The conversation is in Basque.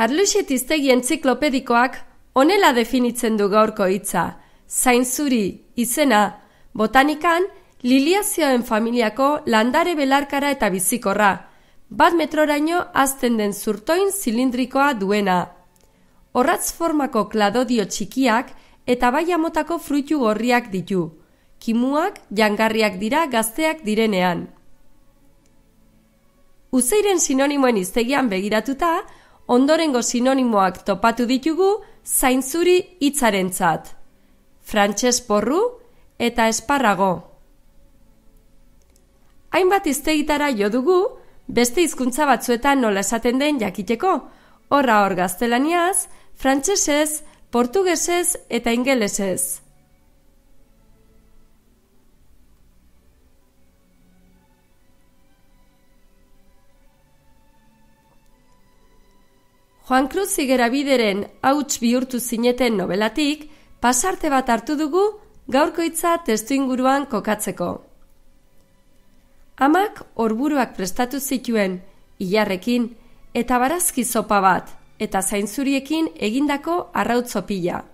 Arluxet hiztegi entziklopedikoak honela definitzen du gaurko hitza. Zainzuri izena, botanikan liliazioen familiako landare belarkara eta bizikorra, 1 metroraino hazten den zurtoin zilindrikoa duena. Orratz formako kladodio txikiak eta baia motako fruitu gorriak ditu. Kimuak jangarriak dira gazteak direnean. Uzeiren sinonimoen hiztegian begiratuta, ondorengo sinonimoak topatu ditugu zainzuri hitzarentzat. Frantses porru eta esparrago. Hainbat hiztegitara jo dugu, beste hizkuntza batzuetan nola esaten den jakiteko, horra hor gaztelaniaz, frantsesez, portugesez eta ingelesez. Juan Cruz Zigerabideren hauts bihurtu zineten nobelatik, pasarte bat hartu dugu gaurko hitza testuinguruan kokatzeko. Amak orburuak prestatu zituen, ilarrekin, eta barazki zopa bat, eta zainzuriekin egindako arrautzopila.